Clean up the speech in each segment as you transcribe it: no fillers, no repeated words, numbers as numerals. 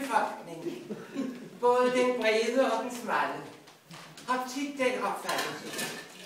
befolkning, både den brede og den smalle, har tit den opfattelse,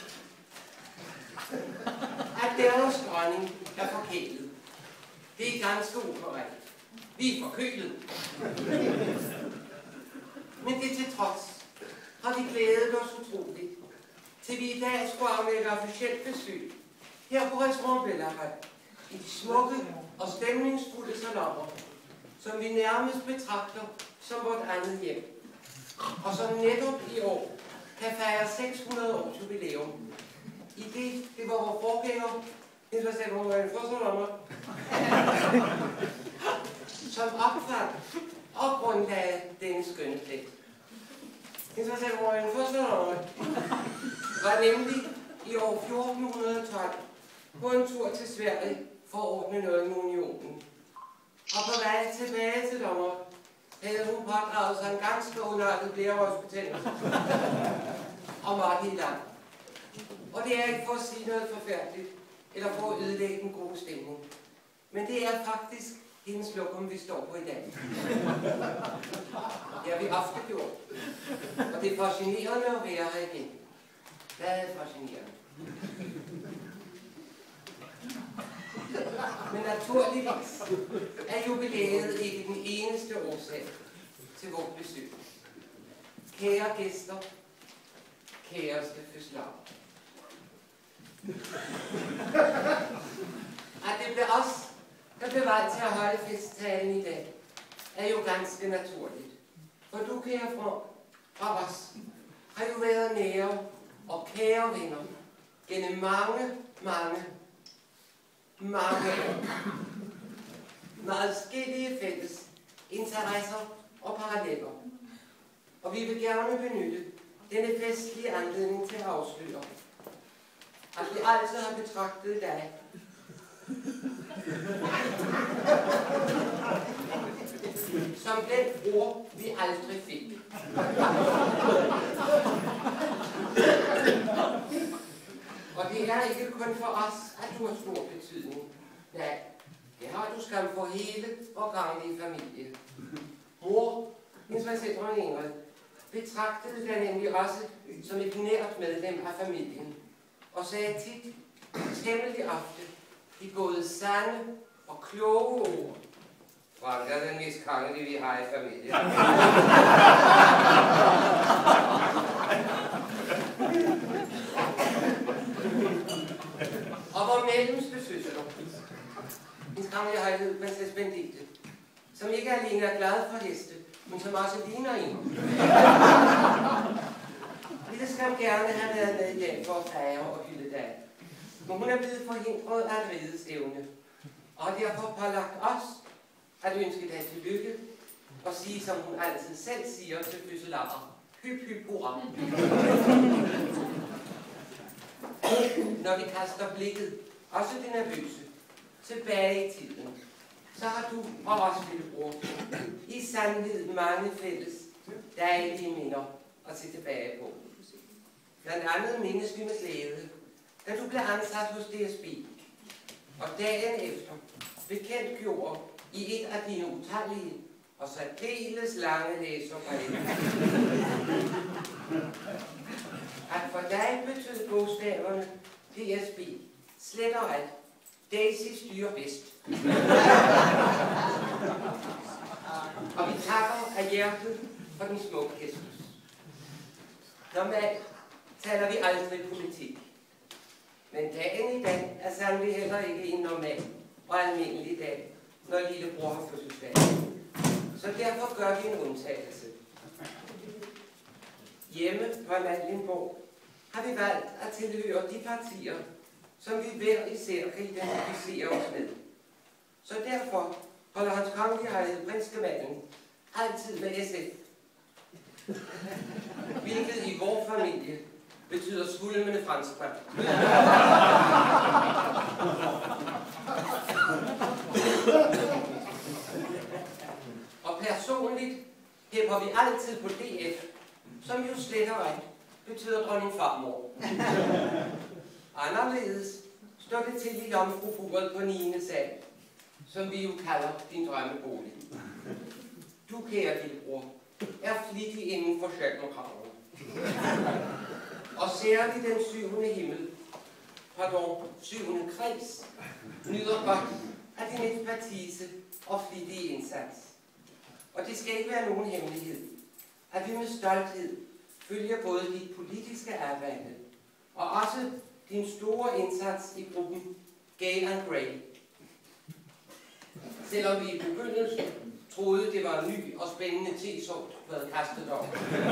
at deres dronning er forkælet. Det er ganske ukorrekt. Vi er forkølet. Men det til trods har vi glædet os utroligt, til vi i dag skulle aflægge officielt besøg her på Restaurant Bellahøj, i de smukke og stemningsfulde saloner, som vi nærmest betragter som vort andet hjem, og som netop i år kan fejre 600 års jubilæum. I det var vores forgænger, som opfandt og grundlagde denne skønne plet. Var nemlig i år 1412 på en tur til Sverige for at ordne noget med unionen. Og på vej tilbage til Dommer havde hun pådraget sig en ganske unødigt blærerådsbetændelse og måtte i land. Og det er ikke for at sige noget forfærdeligt, eller for at ødelægge en god stemning. Men det er faktisk hendes lokum, vi står på i dag. Det har vi ofte gjort. Og det er fascinerende at være her igen. Hvad er fascinerende? Men naturligvis er jubilæet ikke den eneste årsag til vores besøg. Kære gæster, kæreste fødslar. At det blev os, der blev valgt til at holde festtalen i dag, er jo ganske naturligt. For du, kære Frank, og os, har jo været nære og kære venner gennem mange år. Med adskillige fælles interesser og paralleller. Og vi vil gerne benytte denne festlige anledning til at afsløre, at vi altid har betragtet dig som den bror, vi aldrig fik. Og det er ikke kun for os, at du har stor betydning. Nej, det har du skam for hele vor gavnlige familie. Mor, hendes dronning Ingrid, betragtede dig nemlig også som et nært medlem af familien, og sagde tit, temmelig ofte, de både sande og kloge ord. Frank er den mest kongelige, vi har i familien. Og vor mellemste søster, hendes kongelige højhed, prinsesse Benedikte, som ikke alene er glad for heste, men som også ligner en. Ville skam gerne have været med i dag for at fejre og hylde dag. Men hun er blevet forhindret af et ridestævne, og derfor pålagt os at ønske dig tillykke og sige, som hun altid selv siger til fødselarer, hyp hyp hurra. Når vi kaster blikket, også det nervøse, tilbage i tiden, så har du og os, lillebror, i sandhed mange fælles dejlige minder at se tilbage på. Blandt andet mindes vi med glæde, da du blev ansat hos DSB, og dagen efter bekendtgjorde i et af dine utallige og særdeles lange læserbreve, at for dig betød bogstaverne DSB slet og alt. Daisy styrer bedst. Og vi takker af hjertet for den smukke gestus. Normalt taler vi aldrig politik. Men dagen i dag er sandelig heller ikke en normal og almindelig dag, når lillebror har fødselsdag. Så derfor gør vi en undtagelse. Hjemme på Amalienborg har vi valgt at tilhøre de partier, som vi hver især kan identificere os med. Så derfor holder hans kongelige højhed prinsgemalen altid med SF. Hvilket i vores familie betyder svulmende franskbrand. Og personligt hæpper vi altid på DF, som jo slet og ret betyder dronning farmor. Anderledes står det til i jomfruburet på 9. sal, som vi jo kalder din drømmebolig. Du, kære lillebror, er flittig inden for Socialdemokraterne. Og særligt den 7. himmel, pardon, 7. kreds, nyder godt af din ekspertise og flittige indsats. Og det skal ikke være nogen hemmelighed, at vi med stolthed følger både dit politiske arbejde og også din store indsats i gruppen Gay and Grey. Selvom vi i begyndelsen troede, det var en ny og spændende tesort, du havde kastet op.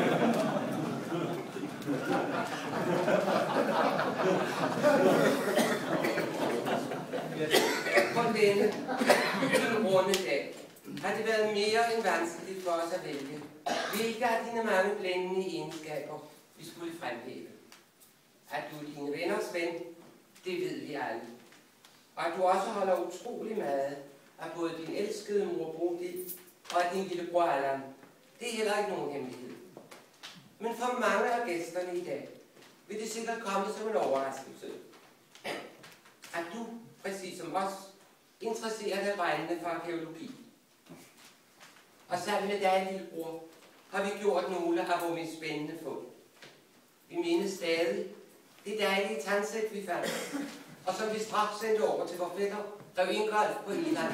På denne runde dag har det været mere end vanskeligt for os at vælge, hvilke af dine mange blændende egenskaber vi skulle fremhæve. At du er dine venners ven, det ved vi alle. Og at du også holder utrolig meget af både din elskede mor Bodil og af din lillebror Allan, det er heller ikke nogen hemmelighed. Men for mange af gæsterne i dag vil det sikkert komme som en overraskelse, at du, præcis som os, interesserer dig brændende for arkæologi. Og sammen med dig, lillebror, har vi gjort nogle af vores mest spændende fund. Vi mindes stadig det dejlige tandsæt, vi fandt, og som vi straks sendte over til vores fætter, der Ingolf på Irland.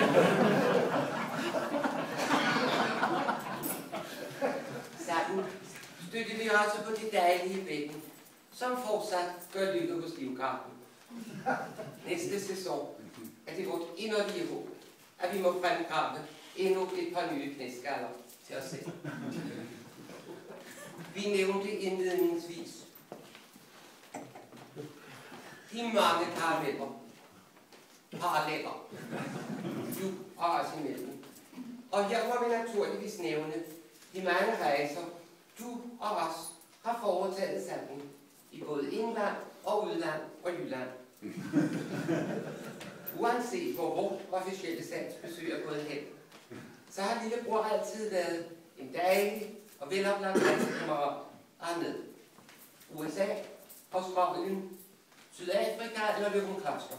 Sammen støtte vi også på det dejlige bækken, som fortsat gør lykke hos livgarden. Næste sæson er det vort inderlige håb, at vi må fremgrave endnu et par nye knæskaller til os selv. Vi nævnte indledningsvis de mange paralleller, du og os imellem. Og her må vi naturligvis nævne de mange rejser, du og os har foretaget sammen i både indland og udland og Jylland. Uanset hvor vort officielle statsbesøg er gået hen, så har lillebror altid været en dejlig og veloplagt rejsekammerat hernede. USA, Australien, Sydafrika eller Løgumkloster.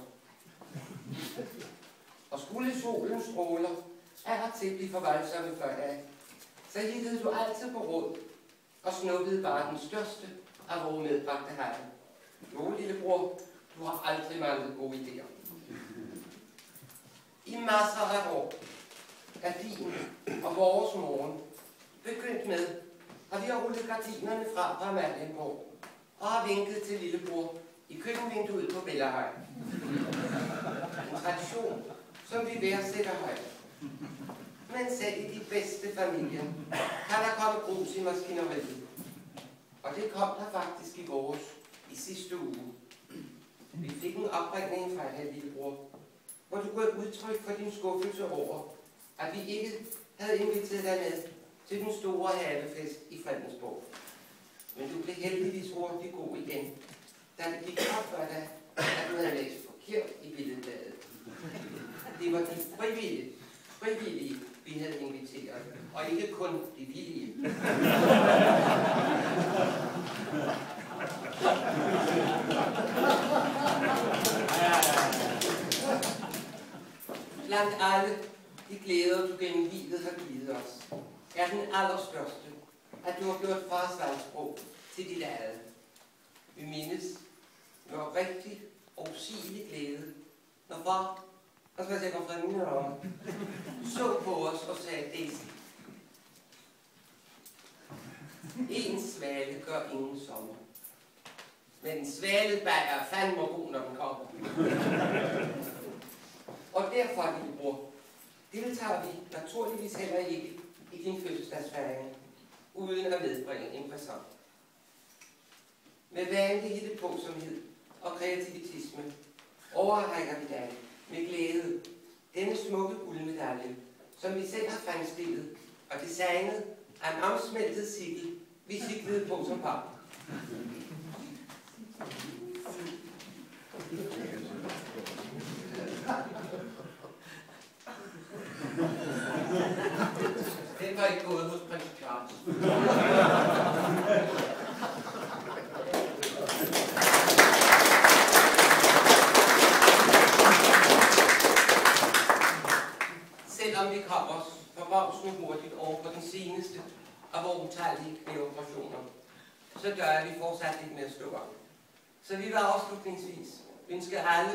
Og skulle solen stråler er til blive for voldsomme for dig, så hittede du altid på råd og snuppede bare den største af vores medbragte herre. Jo, lillebror, du har aldrig manglet gode idéer. I masser af år er din og vores morgen begyndt med, at vi har rullet gardinerne fra på Amalienborg og har vinket til lillebror i køkkenvinduet på Bellahøj. En tradition, som vi værdsætter højt. Men selv i de bedste familier kan der komme grus i maskineriet. Og det kom der faktisk i vores i sidste uge. Vi fik en opringning fra dig, lillebror, hvor du gav udtryk for din skuffelse over, at vi ikke havde inviteret dig med til den store havefest i Fredensborg. Men du blev heldigvis hurtigt god igen, da det gik op for dig, at du havde læst forkert i billedbladet. Det var de frivillige, vi havde inviteret, og ikke kun de villige. Blandt alle de glæder, du gennem livet har givet os, er den allerstørste, at du har gjort fars valgsprog til dit eget. Vi mindes med rigtig og usigelig glæde, når far, og så jeg fra mine øjne, så på os og sagde, Daisy, en svale gør ingen sommer. Men en svale bager fandme god, når den kommer. Og derfor, lillebror, deltager vi naturligvis heller ikke i din fødselsdagsfejring, uden at medbringe en præsent. Med vanlig hittepåsomhed og kreativitisme overrækker vi dig med glæde denne smukke guldmedalje, som vi selv har fremstillet og designet af en omsmeltet sikkel, vi siklede på som par. Den var ikke gået hos prins Charles. Selvom vi kommer fra forbavsende hurtigt over for den seneste af vores utallige knæoperationer, så gør jeg, at vi fortsat lidt med at stå op. Så vi vil afslutningsvis ønske alle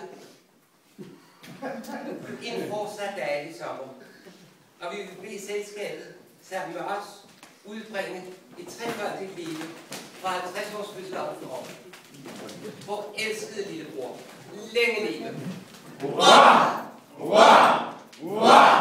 en fortsat dejlig sommer. Og vi vil bede selskabet sammen med os udbringe et trefaldigt liv fra 50 års fødselsdag for år. Vor elskede lillebror, længe leve! Hurra! Hurra! Hurra!